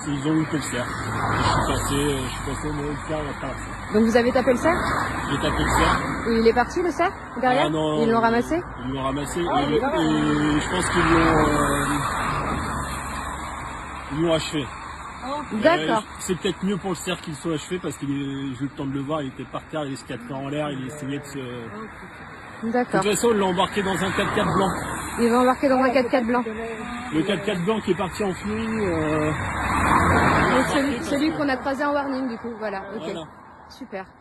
Ils ont loupé le cerf. Je suis passé au milieu de cerf à traverser. Donc vous avez tapé le cerf? J'ai tapé le cerf. Et il est parti le cerf derrière? Ah non, ils l'ont ramassé? Ils l'ont ramassé et je pense qu'ils l'ont achevé. D'accord. C'est peut-être mieux pour le cerf qu'il soit achevé parce que j'ai eu le temps de le voir, il était par terre, il se quatre en l'air, il essayait de se... D'accord. De toute façon, ils l'ont embarqué dans un 4x4 blanc. Il va embarquer dans un 4x4 blanc. Le 4x4 blanc qui est parti en furie. Donc celui qu'on a croisé en warning du coup, voilà. Ok. Voilà. Super.